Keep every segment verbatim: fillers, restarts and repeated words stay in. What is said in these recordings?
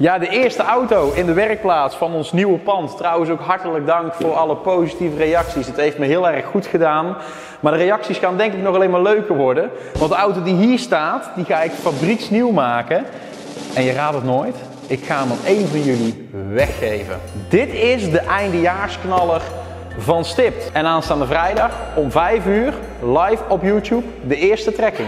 Ja, de eerste auto in de werkplaats van ons nieuwe pand. Trouwens ook hartelijk dank voor alle positieve reacties. Het heeft me heel erg goed gedaan. Maar de reacties gaan denk ik nog alleen maar leuker worden. Want de auto die hier staat, die ga ik fabrieksnieuw maken. En je raadt het nooit, ik ga hem aan één van jullie weggeven. Dit is de eindejaarsknaller van Stipt. En aanstaande vrijdag om vijf uur live op YouTube de eerste trekking.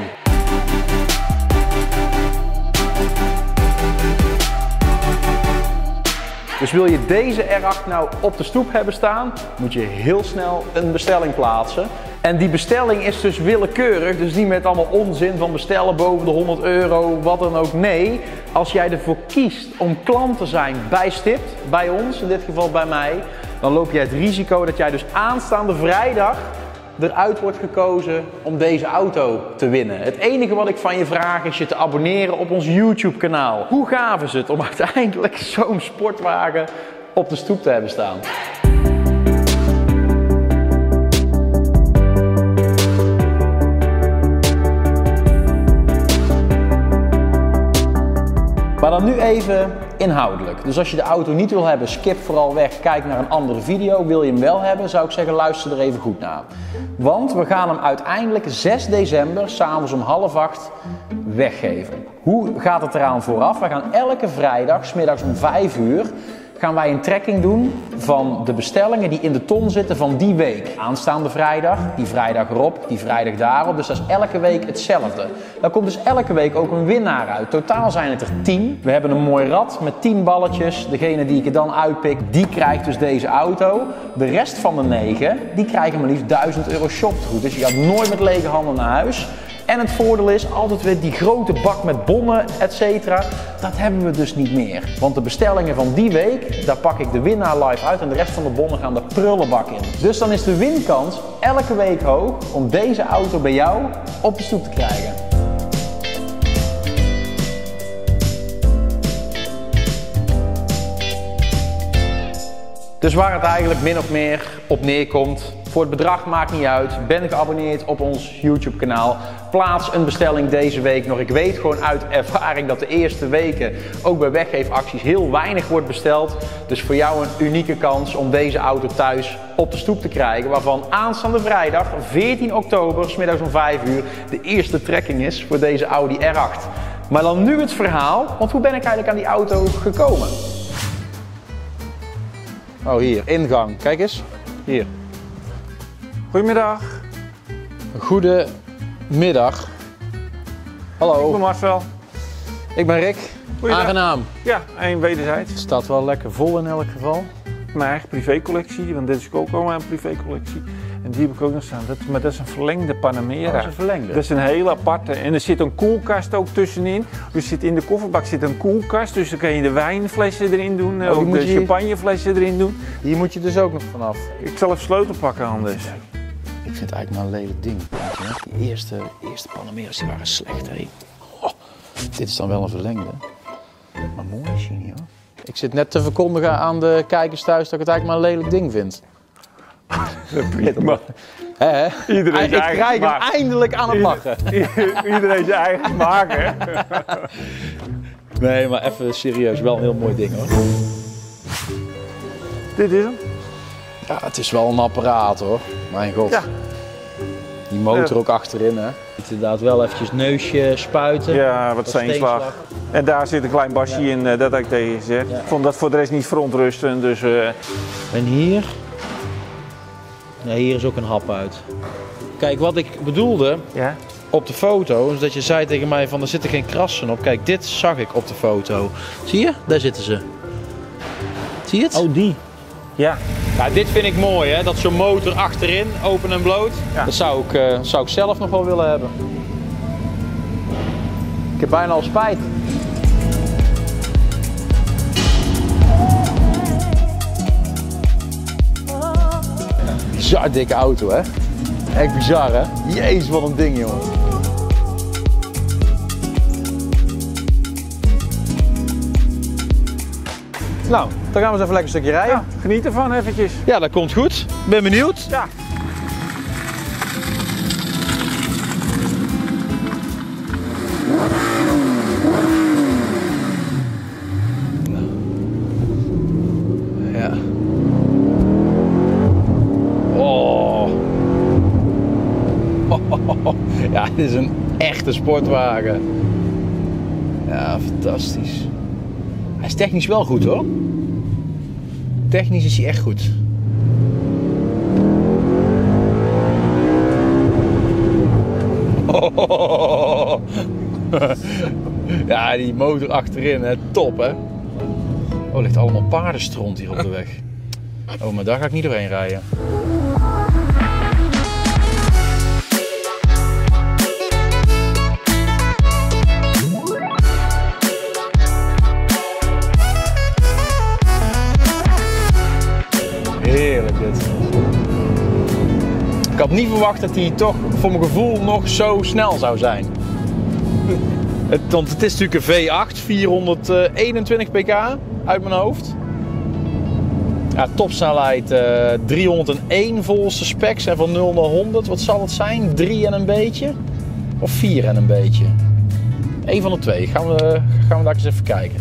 Dus wil je deze R acht nou op de stoep hebben staan, moet je heel snel een bestelling plaatsen. En die bestelling is dus willekeurig, dus niet met allemaal onzin van bestellen boven de honderd euro, wat dan ook. Nee, als jij ervoor kiest om klant te zijn bij Stipt, bij ons, in dit geval bij mij, dan loop je het risico dat jij dus aanstaande vrijdag eruit wordt gekozen om deze auto te winnen. Het enige wat ik van je vraag is je te abonneren op ons YouTube kanaal. Hoe gaaf is het om uiteindelijk zo'n sportwagen op de stoep te hebben staan? Maar dan nu even inhoudelijk. Dus als je de auto niet wil hebben, skip vooral weg, kijk naar een andere video. Wil je hem wel hebben, zou ik zeggen luister er even goed naar. Want we gaan hem uiteindelijk zes december, s'avonds om half acht, weggeven. Hoe gaat het eraan vooraf? We gaan elke vrijdag, 's middags om vijf uur, gaan wij een trekking doen van de bestellingen die in de ton zitten van die week. Aanstaande vrijdag, die vrijdag erop, die vrijdag daarop. Dus dat is elke week hetzelfde. Daar komt dus elke week ook een winnaar uit. Totaal zijn het er tien. We hebben een mooi rad met tien balletjes. Degene die ik er dan uitpik, die krijgt dus deze auto. De rest van de negen, die krijgen maar liefst duizend euro shopgoed. Dus je gaat nooit met lege handen naar huis. En het voordeel is altijd weer die grote bak met bonnen, et cetera. Dat hebben we dus niet meer. Want de bestellingen van die week, daar pak ik de winnaar live uit en de rest van de bonnen gaan de prullenbak in. Dus dan is de winkans elke week hoog om deze auto bij jou op de stoep te krijgen. Dus waar het eigenlijk min of meer op neerkomt, voor het bedrag maakt niet uit, ben geabonneerd op ons YouTube kanaal, plaats een bestelling deze week nog. Ik weet gewoon uit ervaring dat de eerste weken ook bij weggeefacties heel weinig wordt besteld. Dus voor jou een unieke kans om deze auto thuis op de stoep te krijgen, waarvan aanstaande vrijdag veertien oktober, 's middags om vijf uur, de eerste trekking is voor deze Audi R acht. Maar dan nu het verhaal, want hoe ben ik eigenlijk aan die auto gekomen? Oh, hier, ingang. Kijk eens. Hier. Goedemiddag. Goedemiddag. Hallo. Ik ben Marcel. Ik ben Rick. Goeiedag. Aangenaam. Ja, en wederzijds. Het staat wel lekker vol in elk geval. Mijn eigen privécollectie, want dit is ook al mijn privécollectie. En die heb ik ook nog staan. Dat, maar dat is een verlengde Panamera. Oh, dat is een verlengde. Dat is een hele aparte. En er zit een koelkast ook tussenin. Dus zit in de kofferbak zit een koelkast. Dus dan kan je de wijnflessen erin doen. Oh, ook de je... champagneflessen erin doen. Hier moet je dus ook nog vanaf. Ik zal even sleutel pakken anders. Ik vind het eigenlijk maar een lelijk ding. Die eerste, eerste Panameras die waren slecht. Hè? Oh, dit is dan wel een verlengde. Maar mooi is hij niet hoor. Ik zit net te verkondigen aan de kijkers thuis dat ik het eigenlijk maar een lelijk ding vind. Prima. He, he. Iedereen ik krijg hem eindelijk aan het lachen. Iedereen zijn eigen maken. Nee, maar even serieus, wel een heel mooi ding hoor. Dit is hem. Ja, het is wel een apparaat hoor. Mijn god. Ja. Die motor ja. ook achterin hè. Inderdaad wel eventjes neusje spuiten. Ja, wat steenslag. En daar zit een klein basje ja. in, dat had ik tegen je gezegd. Ja. Ik vond dat voor de rest niet verontrustend. Dus, uh... En hier? Ja, hier is ook een hap uit. Kijk, wat ik bedoelde ja? op de foto, is dat je zei tegen mij van er zitten geen krassen op. Kijk, dit zag ik op de foto. Zie je? Daar zitten ze. Zie je het? Oh, die. Ja. Ja, dit vind ik mooi hè, dat zo'n motor achterin, open en bloot. Ja. Dat zou ik, uh, zou ik zelf nog wel willen hebben. Ik heb bijna al spijt. Bizar dikke auto hè. Echt bizar hè. Jezus wat een ding jongen. Nou, dan gaan we eens even lekker een stukje rijden. Ja, geniet ervan eventjes. Ja, dat komt goed. Ben benieuwd. Ja. Ja, dit is een echte sportwagen. Ja, fantastisch. Hij is technisch wel goed hoor. Technisch is hij echt goed. Oh. Ja, die motor achterin, hè. Top hè. Oh, er ligt allemaal paardenstront hier op de weg. Oh, maar daar ga ik niet doorheen rijden. Heerlijk dit. Ik had niet verwacht dat hij toch voor mijn gevoel nog zo snel zou zijn. Het, want het is natuurlijk een V acht, vierhonderdeenentwintig pk uit mijn hoofd. Ja, topsnelheid uh, driehonderdéén volste specs en van nul naar honderd, wat zal het zijn? drie en een beetje? Of vier en een beetje? Eén van de twee. Gaan we, gaan we daar eens even kijken.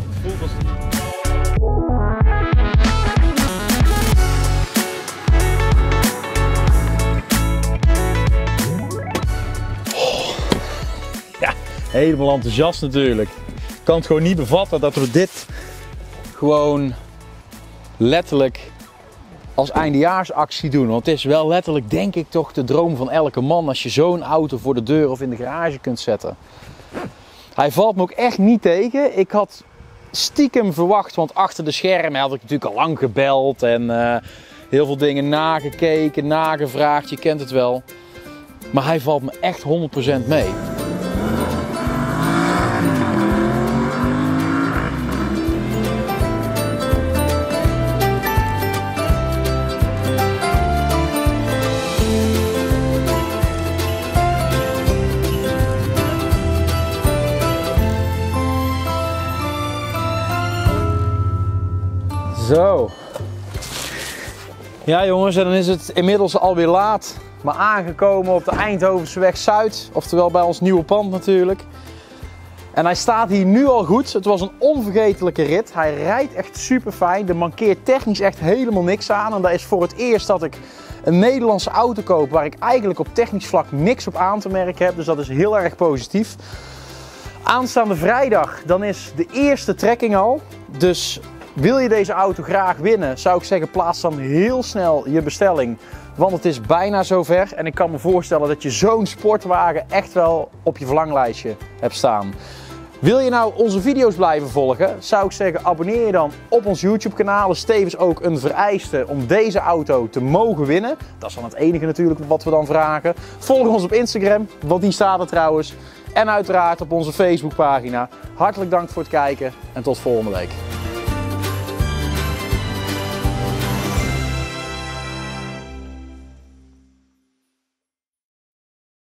Helemaal enthousiast natuurlijk. Ik kan het gewoon niet bevatten dat we dit gewoon letterlijk als eindejaarsactie doen. Want het is wel letterlijk, denk ik, toch de droom van elke man als je zo'n auto voor de deur of in de garage kunt zetten. Hij valt me ook echt niet tegen. Ik had stiekem verwacht, want achter de schermen had ik natuurlijk al lang gebeld en uh, heel veel dingen nagekeken, nagevraagd. Je kent het wel. Maar hij valt me echt honderd procent mee. Zo. Ja jongens, en dan is het inmiddels alweer laat, maar aangekomen op de Eindhovenseweg Zuid, oftewel bij ons nieuwe pand natuurlijk. En hij staat hier nu al goed. Het was een onvergetelijke rit. Hij rijdt echt super fijn. Er mankeert technisch echt helemaal niks aan. En dat is voor het eerst dat ik een Nederlandse auto koop waar ik eigenlijk op technisch vlak niks op aan te merken heb. Dus dat is heel erg positief. Aanstaande vrijdag, dan is de eerste trekking al. Dus wil je deze auto graag winnen, zou ik zeggen, plaats dan heel snel je bestelling. Want het is bijna zover en ik kan me voorstellen dat je zo'n sportwagen echt wel op je verlanglijstje hebt staan. Wil je nou onze video's blijven volgen, zou ik zeggen, abonneer je dan op ons YouTube kanaal. Is tevens ook een vereiste om deze auto te mogen winnen. Dat is dan het enige natuurlijk wat we dan vragen. Volg ons op Instagram, want die staat er trouwens. En uiteraard op onze Facebookpagina. Hartelijk dank voor het kijken en tot volgende week.